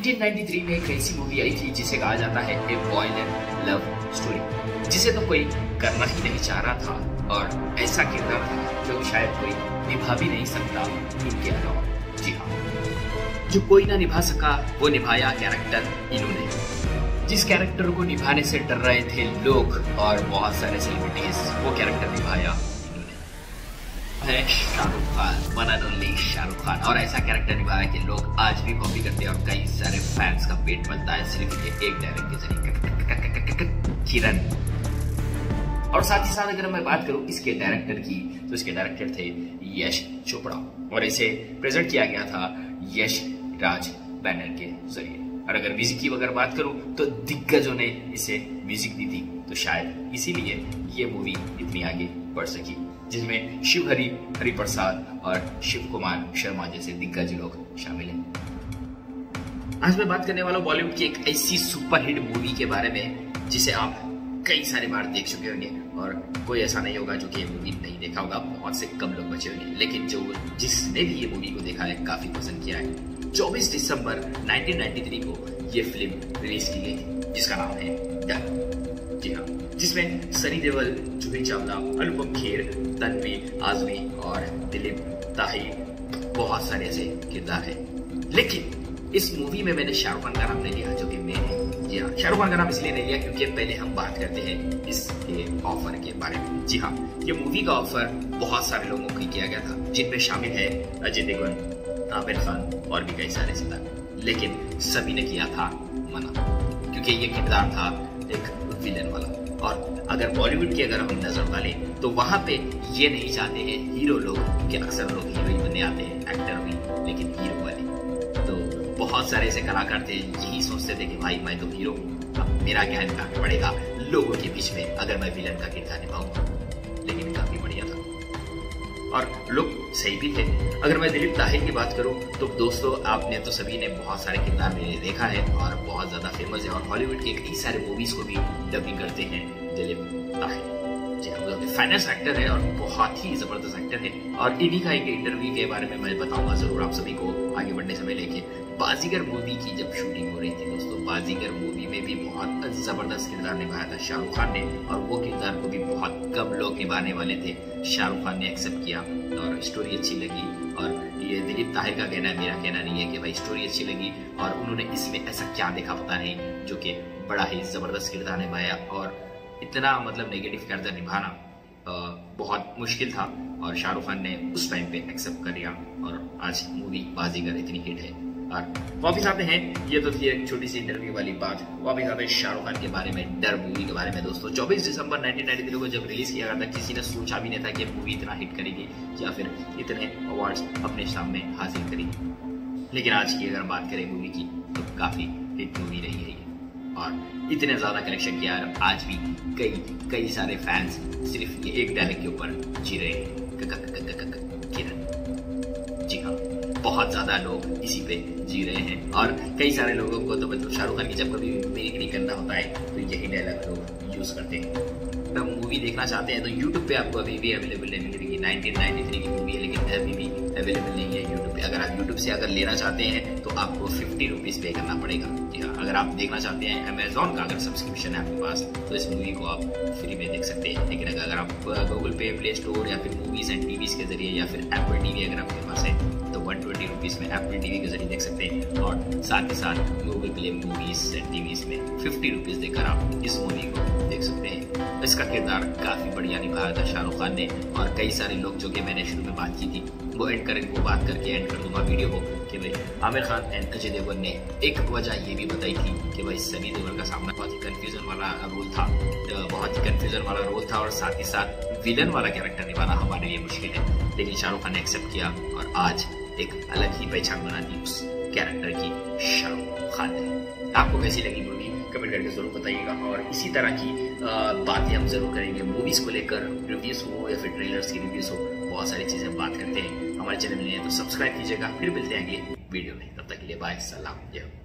1993 में एक ऐसी मूवी आई थी जिसे कहा जाता है ए बॉयज लव स्टोरी, जिसे तो कोई करना ही नहीं चाह रहा था और ऐसा किरदार था जो शायद कोई निभा भी नहीं सकता इनके अलावा। जी हाँ, जो कोई ना निभा सका वो निभाया कैरेक्टर इन्होंने। जिस कैरेक्टर को निभाने से डर रहे थे लोग और बहुत सारे सेलिब्रिटीज, वो कैरेक्टर निभाया है Shahrukh Khan, one and only Shahrukh Khan. और ऐसा कैरेक्टर निभाया कि लोग आज भी कॉपी करते हैं और कई सारे फैंस का पेट बनता है सिर्फ ये एक डायलॉग के जरिए, किरण। और साथ ही साथ अगर मैं बात करूं इसके डायरेक्टर की, तो इसके डायरेक्टर थे यश चोपड़ा और इसे प्रेजेंट किया गया था यश राज बैनर के जरिए। और अगर म्यूजिक की अगर बात करूं तो दिग्गजों ने इसे म्यूजिक दी थी, तो शायद इसीलिए ये मूवी इतनी आगे बढ़ सकी, जिसमें शिव हरि प्रसाद और शिव कुमार शर्मा जैसे दिग्गज लोग शामिल हैं। आज मैं बात करने वाला हूं बॉलीवुड की एक ऐसी सुपरहिट मूवी के बारे में जिसे आप कई सारे बार देख चुके होंगे और कोई ऐसा नहीं होगा जो कि ये मूवी नहीं देखा होगा। बहुत से कम लोग बचे होंगे, लेकिन जिसने भी ये मूवी को देखा है काफी पसंद किया है। 24 दिसंबर 1993 को ये फिल्म रिलीज की गई थी, जिसका नाम है डर। जी हाँ, जिसमें सनी देओल, जूही चावला, अनुपम खेर, तन्वी आजमी और दिलीप ताहिर बहुत सारे ऐसे किरदार हैं। लेकिन इस मूवी में मैंने शाहरुख खान का नाम नहीं लिया, जो कि मेन है। जी हाँ, शाहरुख खान का नाम इसलिए नहीं लिया क्योंकि पहले हम बात करते हैं इसके ऑफर के बारे में। जी हाँ, ये मूवी का ऑफर बहुत सारे लोगों को किया गया था, जिनमें शामिल है अजय देवगन, आमिर खान और भी कई सारे सितारे। लेकिन सभी ने किया था मना, क्योंकि ये किरदार था एक विलन वाला। और अगर बॉलीवुड की अगर हम नजर डालें तो वहां पे ये नहीं चाहते हैं हीरो लोग, क्योंकि अक्सर लोग हीरोइन बनने आते हैं, एक्टर भी, लेकिन हीरो वाले। तो बहुत सारे ऐसे कलाकार थे यही सोचते थे कि भाई मैं तो हीरो हूँ, अब मेरा क्या निभाना पड़ेगा लोगों के बीच में अगर मैं विलन का किरदार निभाऊंगा। लेकिन काफी बढ़िया था और लोग सही भी थे। अगर मैं दिलीप ताहिर की बात करूं तो दोस्तों आपने तो सभी ने बहुत सारे किरदार में देखा है और बहुत ज्यादा फेमस है और हॉलीवुड के कई सारे मूवीज को भी डबिंग करते हैं दिलीप ताहिर। फाइनेंस एक्टर है और बहुत ही जबरदस्त एक्टर है। और इन्हीं का एक इंटरव्यू के बारे में मैं बताऊंगा जरूर आप सभी को आगे बढ़ने समय लेके। बाजीगर मूवी की जब शूटिंग हो रही थी दोस्तों, बाजीगर मूवी में भी बहुत जबरदस्त किरदार निभाया था शाहरुख खान ने, और वो किरदार को भी बहुत कम लोग निभाने वाले थे। शाहरुख खान ने एक्सेप्ट किया और स्टोरी अच्छी लगी। और ये दिलीप ताहिर का कहना है, मेरा कहना नहीं है कि भाई स्टोरी अच्छी लगी और उन्होंने इसमें ऐसा क्या देखा पता नहीं, जो कि बड़ा ही जबरदस्त किरदार निभाया। और इतना मतलब नेगेटिव किरदार निभाना बहुत मुश्किल था और शाहरुख खान ने उस टाइम पे एक्सेप्ट कर लिया और आज मूवी बाजीगर इतनी हिट है। और वापिस आते हैं, ये तो थी एक छोटी सी इंटरव्यू वाली बात। वापिस आते हैं शाहरुख खान के बारे में, डर मूवी के बारे में दोस्तों। 24 दिसंबर 1993 को जब रिलीज किया गया था, किसी ने सोचा भी नहीं था कि मूवी इतना हिट करेगी या फिर इतने अवार्ड्स अपने सामने हासिल करेगी। लेकिन आज की अगर बात करें मूवी की तो काफी हिट मूवी रही है और इतने ज्यादा कलेक्शन किया। आज भी कई सारे फैंस सिर्फ ये एक डायलॉग के ऊपर जी रहे हैं, किरण। जी हाँ, बहुत ज्यादा लोग इसी पे जी रहे हैं और कई सारे लोगों को तो मतलब शाहरुख खान की जब कभी मिमिक्री करना होता है तो यही डायलॉग लोग यूज करते हैं। तो मूवी देखना चाहते हैं तो यूट्यूब पे आपको अभी भी अवेलेबल नहीं मिलेगी। 1993 की मूवी है लेकिन अभी भी अवेलेबल नहीं है यूट्यूब पे। अगर आप यूट्यूब से अगर लेना चाहते हैं तो आपको 50 रुपीज पे करना पड़ेगा। जी हाँ, अगर आप देखना चाहते हैं अमेजोन का अगर सब्सक्रिप्शन है आपके पास तो इस मूवी को आप फ्री में देख सकते हैं। लेकिन अगर आप गूगल पे, प्ले स्टोर या फिर मूवीज एंड टीवीज के जरिए या फिर एप्पल टीवी अगर आपके पास है तो 120 रुपीज में एप्पल टीवी के जरिए देख सकते हैं। और साथ ही साथ Google play movies and TVs में 50 रुपीज देकर आप इस मूवी को देख सकते हैं। इसका किरदार काफी बढ़िया निभाया था शाहरुख खान ने और कई सारे लोग जो कि मैंने शुरू में बात की थी वो बात करके एंड कर दूंगा वीडियो को कि भाई आमिर खान एंड अजय देवगन ने एक वजह ये भी बताई थी कि भाई सनी देओल का सामना बहुत ही कंफ्यूजन वाला रोल था, और साथ ही साथ विलन वाला कैरेक्टर निभाना हमारे लिए मुश्किल है। लेकिन शाहरुख खान ने एक्सेप्ट किया और आज एक अलग ही पहचान बना दी उस कैरेक्टर की शाहरुख खान ने। आपको कैसी लगी मूवी कमेंट करके जरूर बताइएगा और इसी तरह की बातें हम जरूर करेंगे मूवीज को लेकर, रिव्यूज हो या फिर ट्रेलर्स की रिव्यूज हो, बहुत सारी चीजें हम बात करते हैं। हमारे चैनल में तो सब्सक्राइब कीजिएगा। फिर मिलते हैं अगले वीडियो में, तब तक के लिए बाय, सलाम।